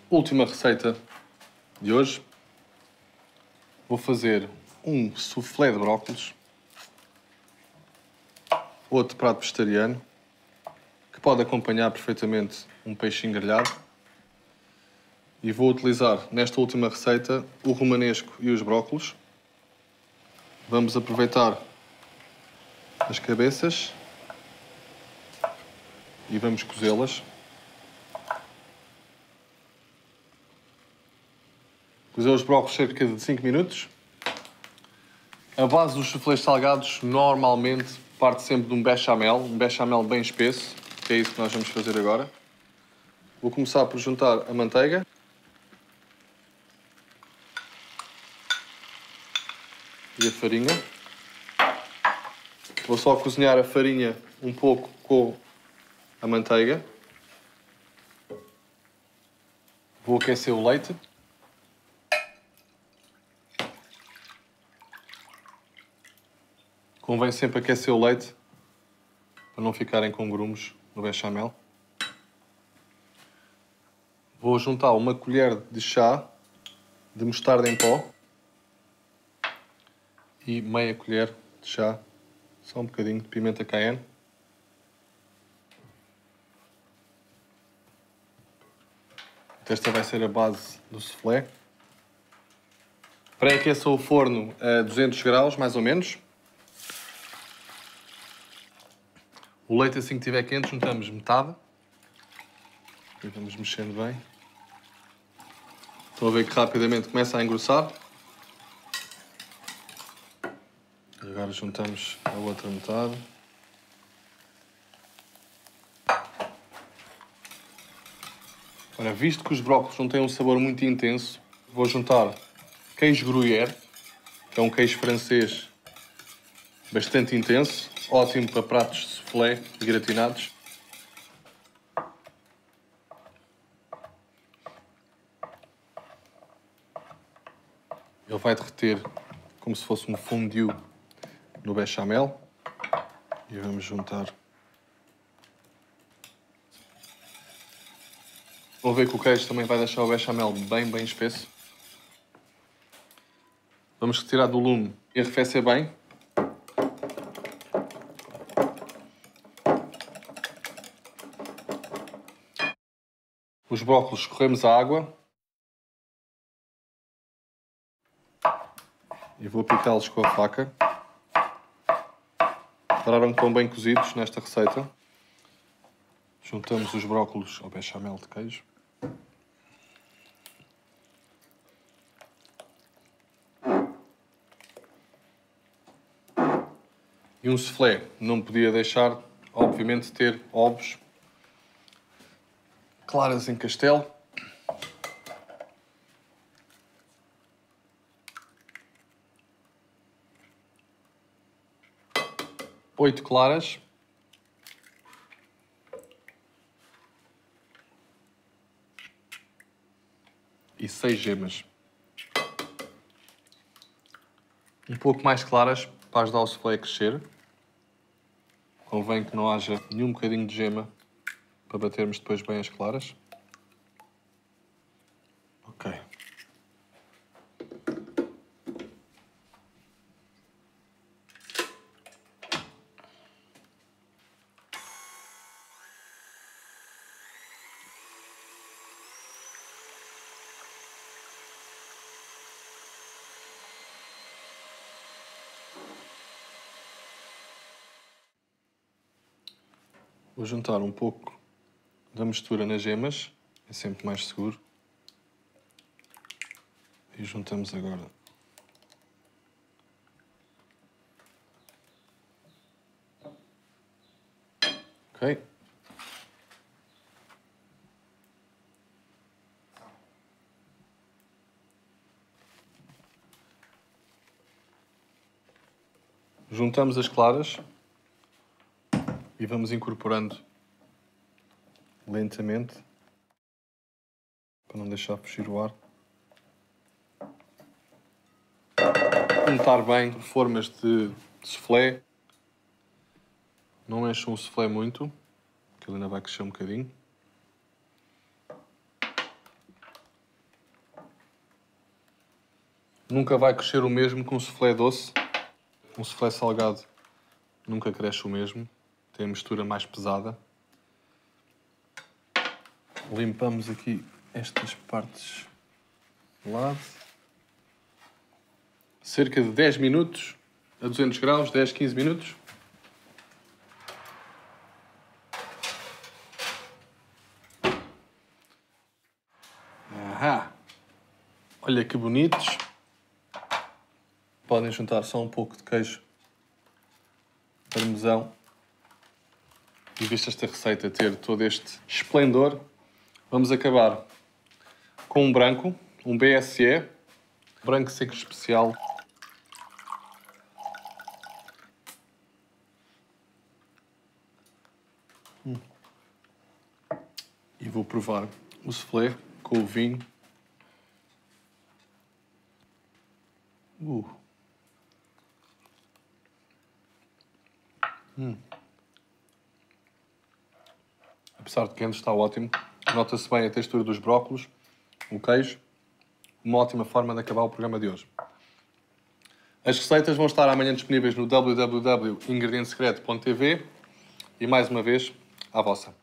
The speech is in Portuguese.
Última receita de hoje. Vou fazer um soufflé de brócolis, outro prato vegetariano, que pode acompanhar perfeitamente um peixinho grelhado. E vou utilizar nesta última receita o romanesco e os brócolis. Vamos aproveitar as cabeças e vamos cozê-las. Cozer os brócolis cerca de 5 minutos. A base dos soufflés salgados normalmente parte sempre de um bechamel bem espesso, que é isso que nós vamos fazer agora. Vou começar por juntar a manteiga. E a farinha. Vou só cozinhar a farinha um pouco com a manteiga. Vou aquecer o leite. Convém sempre aquecer o leite para não ficarem com grumos no bechamel. Vou juntar uma colher de chá de mostarda em pó e meia colher de chá, só um bocadinho de pimenta cayenne. Esta vai ser a base do soufflé. Pré-aqueça o forno a 200 graus, mais ou menos. O leite, assim que estiver quente, juntamos metade. E vamos mexendo bem. Estão a ver que rapidamente começa a engrossar. E agora juntamos a outra metade. Ora, visto que os brócolis não têm um sabor muito intenso, vou juntar queijo gruyère, que é um queijo francês bastante intenso, ótimo para pratos de soufflé e gratinados. Ele vai derreter como se fosse um fondue no bechamel. E vamos juntar. Vão ver que o queijo também vai deixar o bechamel bem espesso. Vamos retirar do lume e arrefecer bem. Os brócolis escorremos a água. E vou picá-los com a faca. Repararam que estão bem cozidos nesta receita. Juntamos os brócolis ao bechamel de queijo. E um soufflé não podia deixar, obviamente, de ter ovos, claras em castelo. Oito claras. E 6 gemas. Um pouco mais claras para ajudar o soufflé a crescer. Convém que não haja nenhum bocadinho de gema para batermos depois bem as claras. Ok. Vou juntar um pouco da mistura nas gemas, é sempre mais seguro. E juntamos agora. Ok. Juntamos as claras e vamos incorporando lentamente para não deixar fugir o ar. Untar bem formas de soufflé. Não encham o soufflé muito, que ele ainda vai crescer um bocadinho. Nunca vai crescer o mesmo que um soufflé doce. Um soufflé salgado nunca cresce o mesmo. Tem a mistura mais pesada. Limpamos aqui estas partes de lado. Cerca de 10 minutos a 200 graus, 10, 15 minutos. Ahá! Olha que bonitos. Podem juntar só um pouco de queijo parmesão. E visto esta receita ter todo este esplendor, vamos acabar com um branco, um BSE, branco seco especial. E vou provar o soufflé com o vinho. Apesar de quente, está ótimo. Nota-se bem a textura dos brócolos, o queijo. Uma ótima forma de acabar o programa de hoje. As receitas vão estar amanhã disponíveis no www.ingredientesecreto.tv e, mais uma vez, à vossa.